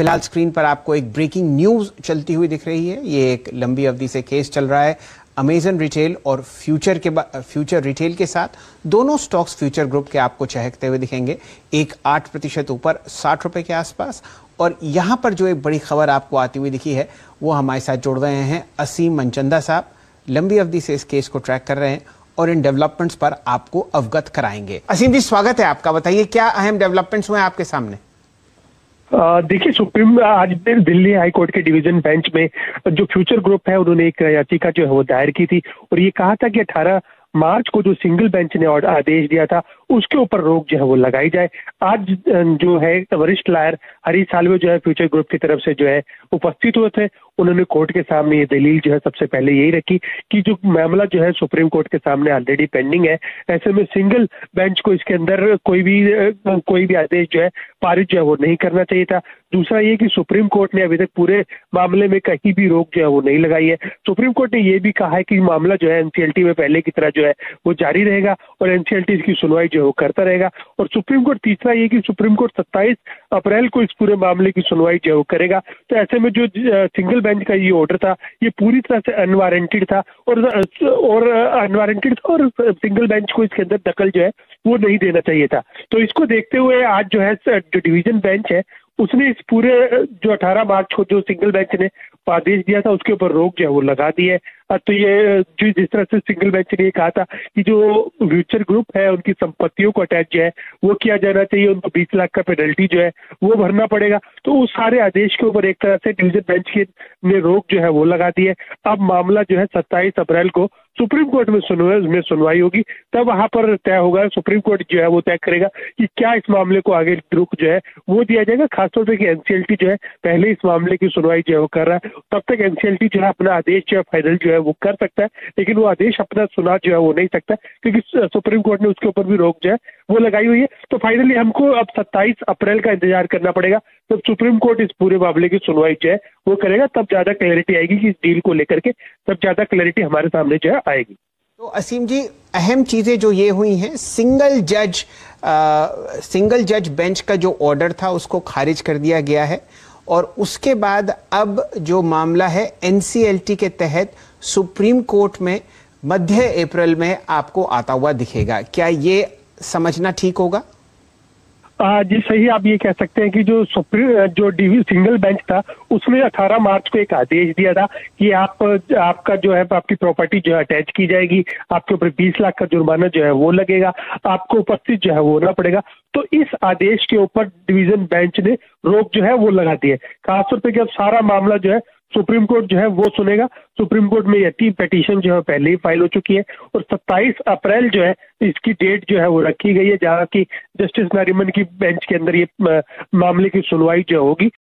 फिलहाल स्क्रीन पर आपको एक ब्रेकिंग न्यूज चलती हुई दिख रही है। ये एक लंबी अवधि से केस चल रहा है अमेजन रिटेल और फ्यूचर रिटेल के साथ। दोनों स्टॉक्स फ्यूचर ग्रुप के आपको चहकते हुए दिखेंगे, एक 8% ऊपर 60 रुपए के आसपास। और यहां पर जो एक बड़ी खबर आपको आती हुई दिखी है वो हमारे साथ जुड़ रहे हैं असीम मनचंदा साहब। लंबी अवधि से इस केस को ट्रैक कर रहे हैं और इन डेवलपमेंट्स पर आपको अवगत कराएंगे। असीम जी, स्वागत है आपका। बताइए क्या अहम डेवलपमेंट्स हुए आपके सामने। देखिए, सुप्रीम आज दिल्ली हाई कोर्ट के डिवीजन बेंच में जो फ्यूचर ग्रुप है उन्होंने एक याचिका जो है वो दायर की थी और ये कहा था कि 18 मार्च को जो सिंगल बेंच ने आदेश दिया था उसके ऊपर रोक जो है वो लगाई जाए। आज जो है वरिष्ठ लॉयर हरीश साल्वे जो है फ्यूचर ग्रुप की तरफ से जो है उपस्थित हुए थे। उन्होंने कोर्ट के सामने ये दलील जो है सबसे पहले यही रखी कि जो मामला जो है सुप्रीम कोर्ट के सामने ऑलरेडी पेंडिंग है, ऐसे में सिंगल बेंच को इसके अंदर कोई भी आदेश जो है पारित जो है वो नहीं करना चाहिए था। दूसरा ये कि सुप्रीम कोर्ट ने अभी तक पूरे मामले में कहीं भी रोक जो है वो नहीं लगाई है। सुप्रीम कोर्ट ने ये भी कहा है कि मामला जो है एनसीएलटी में पहले की तरह जो है वो जारी रहेगा और एनसीएलटी इसकी सुनवाई जो है वो करता रहेगा। और सुप्रीम कोर्ट तीसरा ये कि सुप्रीम कोर्ट 27 अप्रैल को इस पूरे मामले की सुनवाई जो है वो करेगा। तो ऐसे में जो सिंगल बेंच का ये ऑर्डर था ये पूरी तरह से अनवारंटेड था और अनवारंटेड था और सिंगल बेंच को इसके अंदर दखल जो है वो नहीं देना चाहिए था। तो इसको देखते हुए आज जो है जो डिवीजन बेंच है उसने इस पूरे जो 18 मार्च को जो सिंगल बेंच ने आदेश दिया था उसके ऊपर रोक जो है वो लगा दी है। तो ये जो जिस तरह से सिंगल बेंच ने कहा था कि जो फ्यूचर ग्रुप है उनकी संपत्तियों को अटैच जो है वो किया जाना चाहिए, उनको 20 लाख का पेनल्टी जो है वो भरना पड़ेगा। तो उस सारे आदेश के ऊपर एक तरह से डिवीजन बेंच ने रोक जो है वो लगा दी है। अब मामला जो है 27 अप्रैल को सुप्रीम कोर्ट में सुनवाई होगी, तब वहां पर तय होगा, सुप्रीम कोर्ट जो है वो तय करेगा कि क्या इस मामले को आगे रुख जो है वो दिया जाएगा। खासतौर पर कि एनसीएलटी जो है पहले इस मामले की सुनवाई जो है वो कर रहा है, तब तक एनसीएलटी जो है अपना आदेश जो है फाइनल जो है वो कर सकता है, लेकिन वो आदेश अपना सुना जो है वो नहीं सकता क्योंकि सुप्रीम कोर्ट ने उसके ऊपर भी रोक जो है वो लगाई हुई है। तो फाइनली हमको अब 27 अप्रैल का इंतजार करना पड़ेगा, तब सुप्रीम कोर्ट इस पूरे मामले की सुनवाई जो है वो करेगा, तब ज्यादा क्लैरिटी आएगी कि इस डील को लेकर के, तब ज्यादा क्लैरिटी हमारे सामने जो है आएगी। तो असीम जी, अहम चीजें जो ये हुई हैं, सिंगल जज बेंच का जो ऑर्डर था उसको खारिज कर दिया गया है और उसके बाद अब जो मामला है एनसीएलटी के तहत सुप्रीम कोर्ट में मध्य अप्रैल में आपको आता हुआ दिखेगा। क्या ये समझना ठीक होगा? जी सही, आप ये कह सकते हैं कि जो सिंगल बेंच था उसने 18 मार्च को एक आदेश दिया था कि आपका जो है आपकी प्रॉपर्टी जो है अटैच की जाएगी, आपके ऊपर 20 लाख का जुर्माना जो है वो लगेगा, आपको उपस्थित जो है वो होना पड़ेगा। तो इस आदेश के ऊपर डिवीजन बेंच ने रोक जो है वो लगा दी है। खासतौर पर कि अब सारा मामला जो है सुप्रीम कोर्ट जो है वो सुनेगा। सुप्रीम कोर्ट में यह पिटीशन जो है पहले ही फाइल हो चुकी है और 27 अप्रैल जो है इसकी डेट जो है वो रखी गई है जहां की जस्टिस नरीमन की बेंच के अंदर ये मामले की सुनवाई जो होगी।